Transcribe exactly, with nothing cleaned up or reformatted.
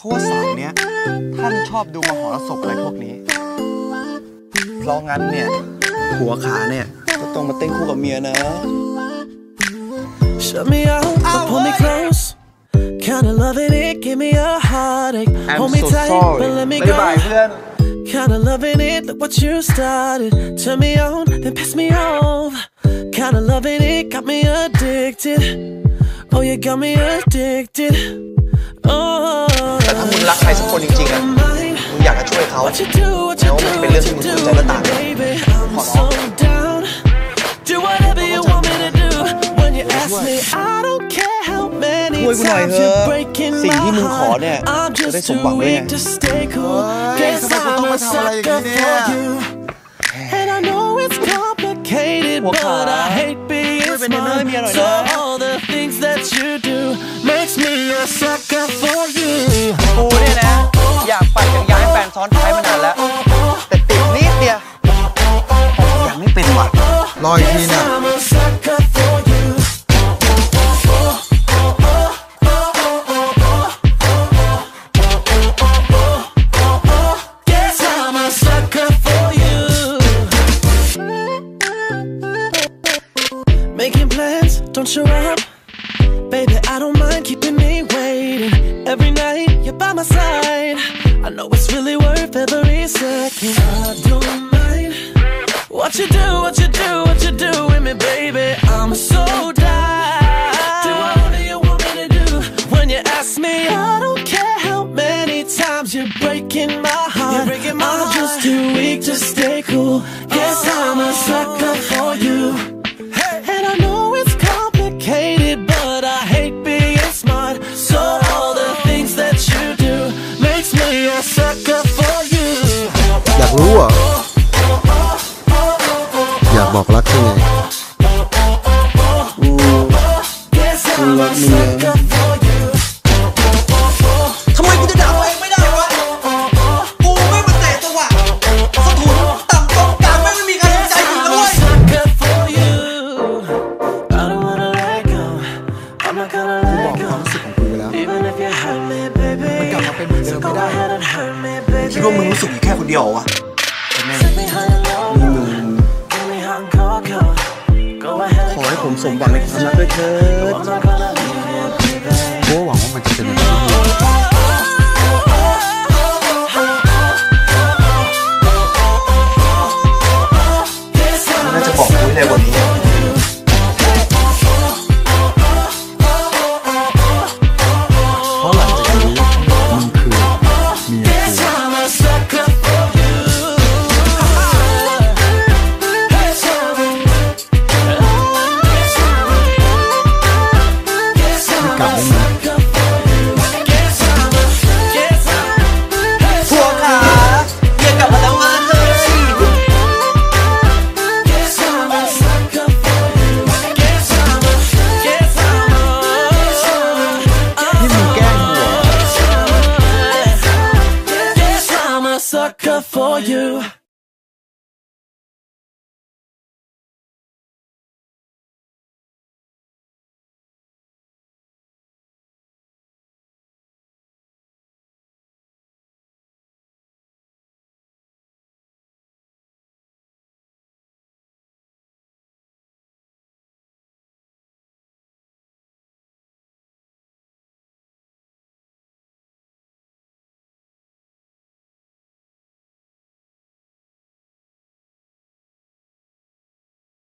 เขาว่าสายเนี้ยท่านชอบดูมหรสพอะไรพวกนี้เพราะงั้นเนี่ยผัวขาเนี่ยก็ต้องมาเต้นคู่กับเมียนะ Shut me out, pull me close. Kinda loving it, give me a heartache. Hold me tight, but let me go. Kinda loving it, look what you started. Turn me on, then piss me off. Kinda loving it, got me addicted. Oh, you got me addicted. Oh. แต่ถ้ามึงรักใครสักคนจริงๆอ่ะมึงอยากจะช่วยเขาแล้วมันเป็นเรื่องที่มึงสนใจและต่างกันขอร้องช่วยกูหน่อยเถอะสิ่งที่มึงขอเนี่ยจะได้สมหวังเลยไงเฮ้ยทำไมกูต้องมาทำอะไรอย่างนี้เนี่ยหัวขาช่วยเป็นเนื้อให้เมียหน่อยนะกูเนี่ยนะอยากปั่นจักรยานให้แฟนซ้อนท้ายมานานแล้วแต่ติดนิดเดียวยังไม่เป็นว่ะรออีกทีนะ Making plans, don't show up. Baby, I don't mind keeping me waiting. Every night, you're by my side. I know it's really worth every second. I don't mind what you do, what you do, what you do with me, baby. I'm so down. Do whatever you want me to do. When you ask me, I don't care how many times you're breaking my heart. You're breaking my I'm heart. Just too weak to stay cool. Guess I'm a sucker for you. And I know it's complicated, but I hate being smart. So all the things that you do makes me a sucker for you. อยากรู้อ่ะอยากบอกรักใช่ไหมอืมกูรักมึงนะทำไมกูจะด่าตัวเองไม่ได้วะกูไม่มาแตะตัวสะทุนต่ำตรงกลางไม่มีใครใจกูเลย คิดว่ามึงรู้สึกอยู่แค่คนเดียววะขอให้ผมสมหวังในความรักด้วยเถิดกูหวังว่ามันจะเป็นอย่างนี้น่าจะบอกกูได้วันนี้เพราะหลังจากนี้มึงคือเมีย Sucker for you.